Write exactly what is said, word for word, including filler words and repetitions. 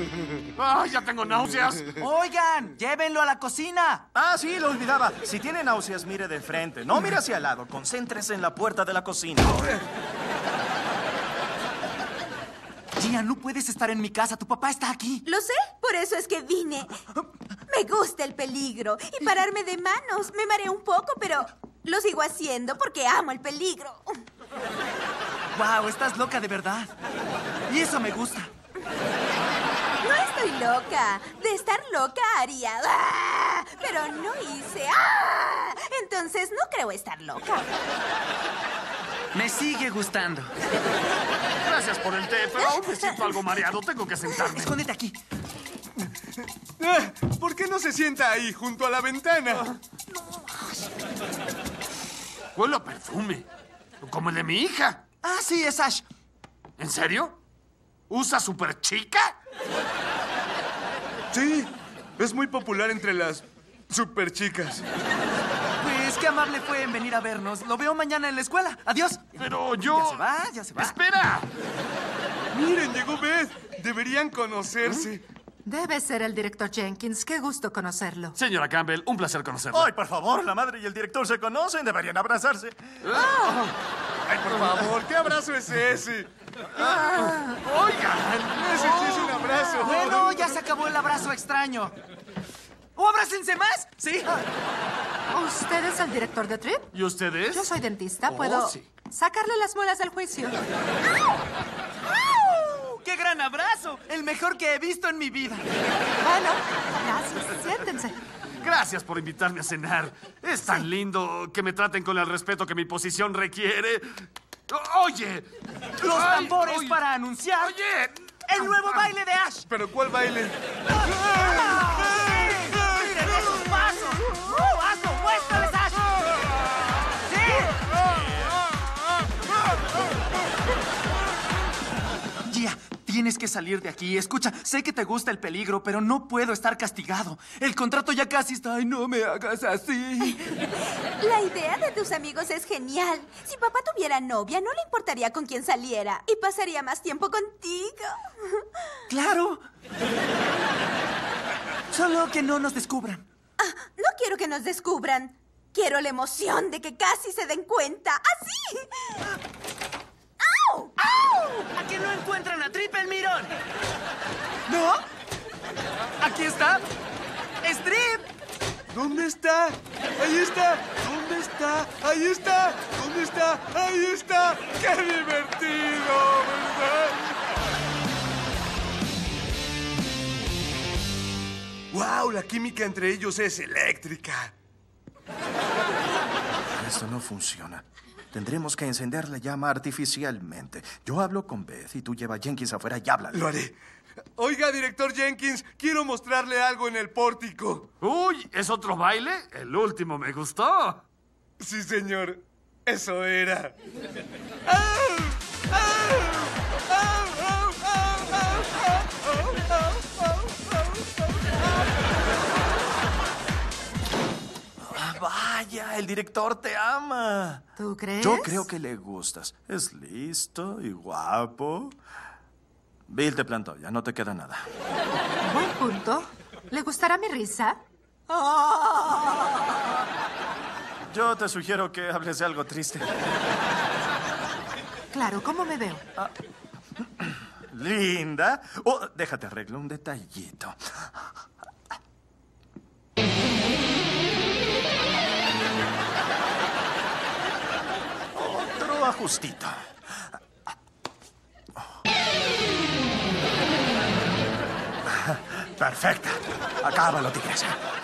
¡Ay, ya tengo náuseas! Oigan, llévenlo a la cocina. Ah, sí, lo olvidaba. Si tiene náuseas, mire de frente. No mire hacia el lado. Concéntrese en la puerta de la cocina. Gian, no puedes estar en mi casa. Tu papá está aquí. Lo sé, por eso es que vine. Me gusta el peligro y pararme de manos. Me mareé un poco, pero lo sigo haciendo porque amo el peligro. Wow, estás loca de verdad. Y eso me gusta. No estoy loca. De estar loca haría... ¡Ah! Pero no hice... ¡Ah! Entonces no creo estar loca. Me sigue gustando. Gracias por el té, pero aún me siento algo mareado. Tengo que sentarme. Escóndete aquí. Ah, ¿por qué no se sienta ahí, junto a la ventana? Huele a perfume. Como el de mi hija. Ah, sí, es Ash. ¿En serio? ¿Usa super chica? Sí, es muy popular entre las super chicas. Pues qué amable fue en venir a vernos. Lo veo mañana en la escuela. Adiós. Pero yo... Ya se va, ya se va. ¡Espera! Miren, llegó Beth. Deberían conocerse. Debe ser el director Jenkins. Qué gusto conocerlo. Señora Campbell, un placer conocerla. Ay, por favor, la madre y el director se conocen. Deberían abrazarse. Ay, por favor, ¿qué abrazo es ese? Oigan. Ese sí es un abrazo. Bueno, ya se acabó el abrazo extraño. ¿O abrácense más? ¿Sí? ¿Usted es el director de Trip? ¿Y ustedes? Yo soy dentista. Oh, ¿Puedo sí. sacarle las muelas del juicio? ¡Qué gran abrazo! El mejor que he visto en mi vida. Bueno, gracias. Siéntense. Gracias por invitarme a cenar. Es tan lindo que me traten con el respeto que mi posición requiere. O- Oye. Los Ay, tambores oye. para anunciar Oye. el nuevo baile de Ash. ¿Pero cuál baile? ¡Miren esos pasos! ¡Uh, hazlo! ¡Muéstrales, Ash! ¡Sí! Gia, tienes que salir de aquí. Escucha, sé que te gusta el peligro, pero no puedo estar castigado. El contrato ya casi está. ¡Ay, no me hagas así! La idea de tus amigos es genial. Si papá tuviera novia, no le importaría con quién saliera y pasaría más tiempo contigo. ¡Claro! Solo que no nos descubran. Ah, no quiero que nos descubran. Quiero la emoción de que casi se den cuenta. ¡Así! ¡Au! ¡Au! ¿A que no encuentran a Triple Mirón? ¿No? Aquí está. ¡Strip! ¿Dónde está? Ahí está. ¿Dónde está? Ahí está. ¿Dónde está? Ahí está. ¡Qué divertido! ¿Verdad? ¡Wow! La química entre ellos es eléctrica. Esto no funciona. Tendremos que encender la llama artificialmente. Yo hablo con Beth y tú lleva a Jenkins afuera y háblale. Lo haré. Oiga, director Jenkins, quiero mostrarle algo en el pórtico. Uy, ¿es otro baile? El último me gustó. Sí, señor. Eso era. ¡Au! ¡Au! ¡Au! ¡Au! ¡Au! ¡Au! ¡Au! ¡Au! Ah, vaya, el director te ama. ¿Tú crees? Yo creo que le gustas. Es listo y guapo. Bill te plantó, ya no te queda nada. Buen punto. ¿Le gustará mi risa? Yo te sugiero que hables de algo triste. Claro, ¿cómo me veo? Linda. Oh, déjate arreglo un detallito. Otro ajustito. Perfecta. Acábalo, tigresa.